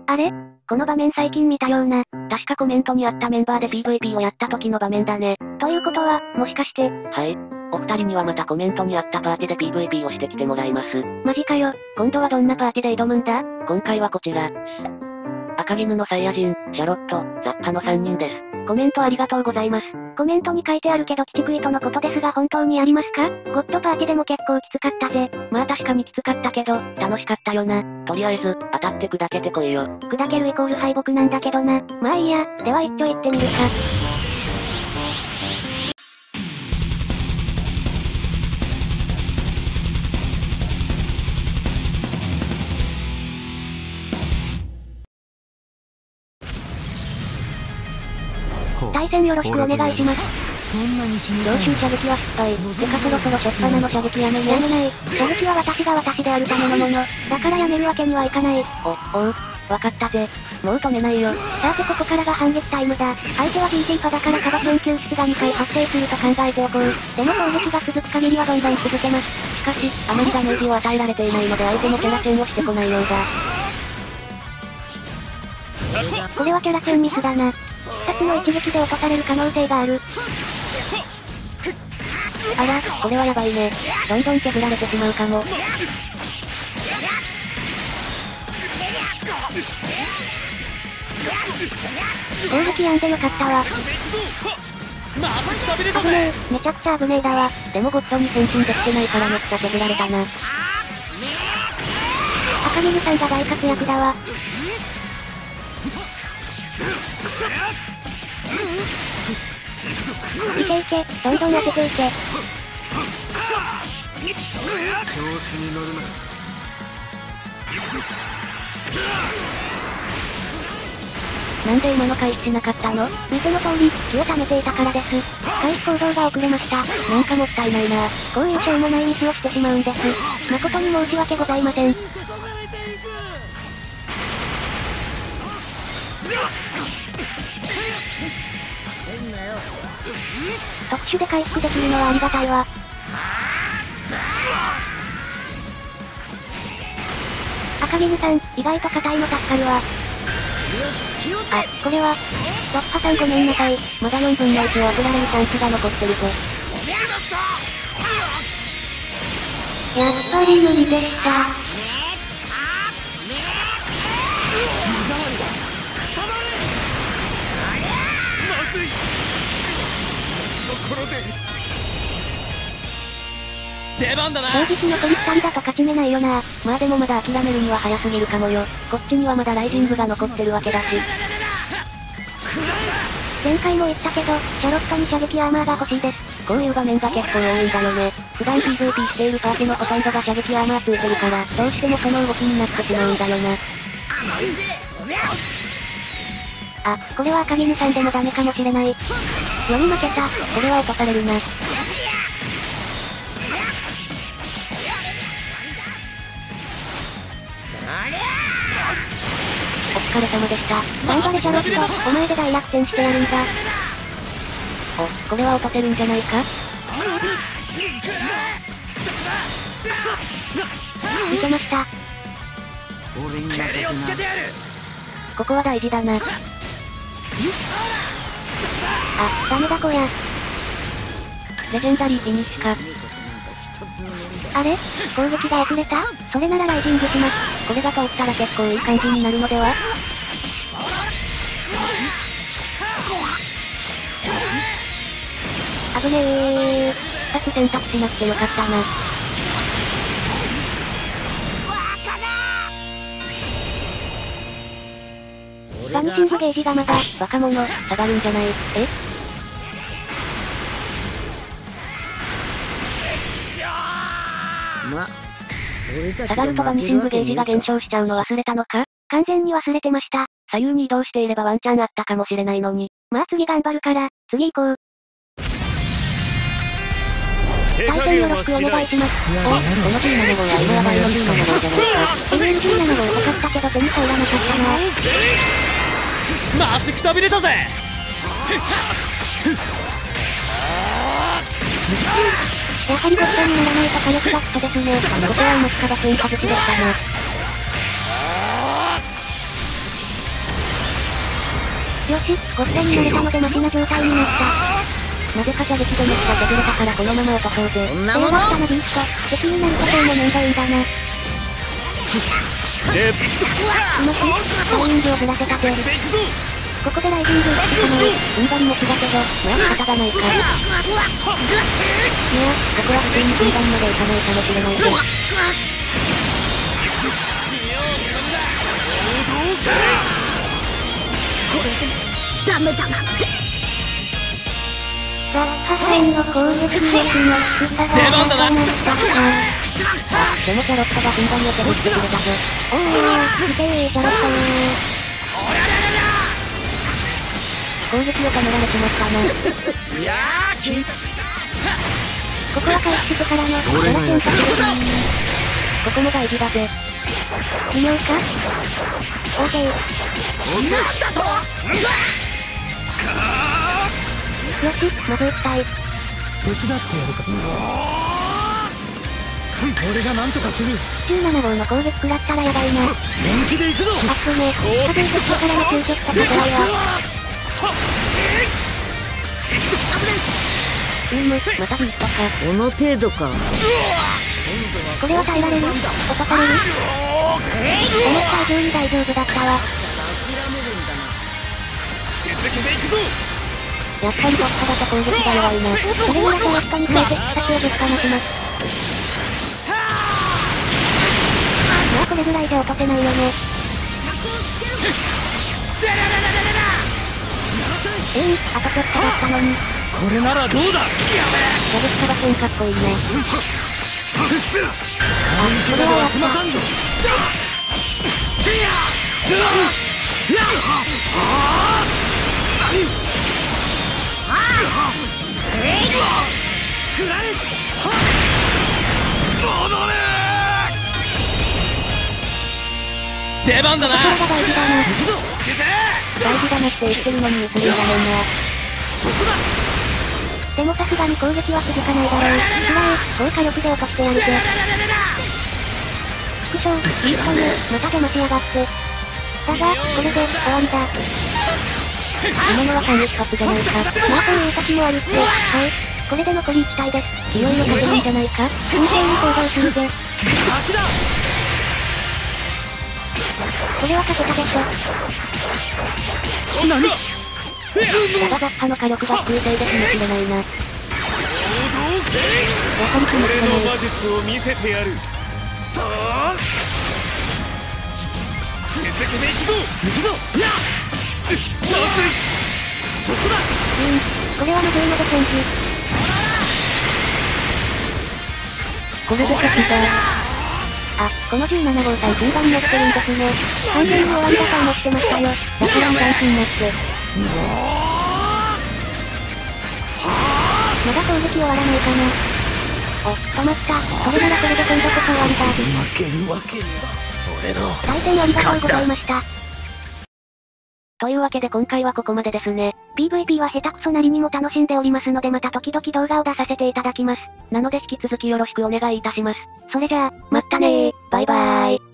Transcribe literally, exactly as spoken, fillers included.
あれ？この場面最近見たような。 確かコメントにあったメンバーで ピーブイピー をやった時の場面だね。 ということは、もしかして。 はい。お二人にはまたコメントにあったパーティで ピーブイピー をしてきてもらいます。 マジかよ。 今度はどんなパーティで挑むんだ？今回はこちら。赤絹のサイヤ人、シャロット、ザッパのさんにんです。コメントありがとうございます。 コメントに書いてあるけどキチクイとのことですが本当にやりますか？ゴッドパーティでも結構きつかったぜ。 まあ確かにきつかったけど、楽しかったよな。とりあえず、当たって砕けてこいよ。 砕けるイコール敗北なんだけどな。まあいいや、では一挙行ってみるか。対戦よろしくお願いします。 そんなに死ぬ。 強襲射撃は失敗。てかそろそろしょっぱなの射撃やめね。 やめない。射撃は私が私であるためのもの。だからやめるわけにはいかない。 お、おう。わかったぜ。もう止めないよ。 さてここからが反撃タイムだ。相手は ジーティー パだからカバ研究室がにかい発生すると考えておこう。でも攻撃が続く限りはどんどん続けます。 しかし、あまりダメージを与えられていないので相手もキャラ戦をしてこないようだ。 これはキャラ戦ミスだな。ふたつの一撃で落とされる可能性がある。 あら、これはやばいね。どんどん削られてしまうかも。 攻撃やんでよかったわ。危ねえ、めちゃくちゃ危ねえだわ。 でもゴッドに変身できてないからめっちゃ削られたな。 赤絹さんが大活躍だわ。いけいけ、どんどん当てていけ。 調子に乗るな。 なんで今の回避しなかったの？ 見ての通り、気を溜めていたからです。回避行動が遅れました。 なんかもったいないな。 こういうしょうもないミスをしてしまうんです。誠に申し訳ございません。特殊で回復できるのはありがたいわ。赤絹さん、意外と硬いの助かるわ。あ、これは、ロッパさんごめんなさい。 まだよんぶんのいちを当てられるチャンスが残ってるぞ。 やっぱり無理でした。 出番だな。 正直残りふたりだと勝ち目ないよな。 まあでもまだ諦めるには早すぎるかもよ。こっちにはまだライジングが残ってるわけだし。 前回も言ったけど、シャロットに射撃アーマーが欲しいです。 こういう場面が結構多いんだよね。普段 ピーブイピー しているパーティのほとんどが射撃アーマーついてるから、どうしてもその動きになってしまうんだよな。 あ、これは赤絹さんでもダメかもしれない。より負けた。 これは落とされるな。お疲れ様でした。 頑張れシャロット、お前で大逆転してやるんだ。 お、これは落とせるんじゃないか？ 見てました。 俺に任せな。 ここは大事だな。あ、 ダメだこや。 レジェンダリーフィニッシュか。 あれ？攻撃が遅れた？それならライジングします。 これが通ったら結構いい感じになるのでは？ 危ねえ。 二つ選択しなくてよかったな。 バニシングゲージがまだ。 バカ者、下がるんじゃない？え？ ま、 下がるとバニシングゲージが減少しちゃうの忘れたのか？ 完全に忘れてました。 左右に移動していればワンチャンあったかもしれないのに。 まあ次頑張るから、次行こう。対戦よろしくお願いします。 お、このじゅうななごうは今やばいのじゅうななごうじゃないか。 エルエルじゅうななごう遅かったけど手に入らなかったな。 まずくたびれたぜ。 やはりゴッドにならないと火力がクソですね。 ここはうまくかばせん外しでしたな。 し、ゴッドになれたのでマシな状態になった。 なぜか射撃でめっちゃ削れたからこのまま落とそうぜ。 こんなものだったなビースト。敵になることもめんどいんだな。 レッしもし、タイミングをずらせたぜ。ここでライジングしてしまう。 踏ん張り持ちだけど、まあ仕方がないか。いや、ここは普通に中盤までいかないかもしれないぜ。 ダメだなって。ラッハサインの攻撃力の低さが出番だな。 でもシャロットが踏ん張りを削ってくれたぜ。 おー、すげえシャロットー。 攻撃を止められてましたな。 いやーきここは回復からのドラケンかする。 ここも大事だぜ。 微妙か？オーケー。よし、まず打ちたい。 手伝ってやるか。俺がなんとかする。 じゅうなな号の攻撃食らったらやばいな。 本気で行くぞ。 あっぶね。多分そっちからの究極と戦いは。 うーむ、またビーストか。 この程度か。 これは耐えられる？落とされる？思った以上に大丈夫だったわ。 やっぱり突破だと攻撃が弱いな。 それならシャロットに最適先をぶっ放します。まあこれぐらいで落とせないよね。えー、あとちょっとだったのに。 これならどうだ。 矢口サバケンかっこいいね。 あ、これは済まさんぞ。出番だな。 これが大事だな。 大事だなって言ってるのにミスるんだもんな。 でもさすがに攻撃は続かないだろう。つらい、高火力で落としてやるぜ。縮小、いいかね、また出ましやがって。だが、これで、終わりだ。 今のは反撃発じゃないか。 まあそういう時もあるって。はい。これで残りいち体です。 いよいよ勝てるんじゃないか。 真剣に行動するぜ。これは勝てたでしょ。 何？ ただザッパの火力が低いせいでかもしれないな。やはり気持ち俺のがない。 魔術を見せてやる。とー続けていくぞ。行くぞ。やっまずい。そこだ。 うん、これはまずいのでチェンジ。 これで勝ちだ。 あ、このじゅうなな号対中盤に乗ってるんですね。完全に終わりだと思ってましたよ。だから二段になって。まだ攻撃終わらないかな。お、止まった。それならこれで今度こそ終わりだ。 負けるわけには。俺の対戦ありがとうございました。 というわけで今回はここまでですね。 ピーブイピー は下手くそなりにも楽しんでおりますのでまた時々動画を出させていただきます。 なので引き続きよろしくお願いいたします。 それじゃあ、 まったねー。バイバーイ。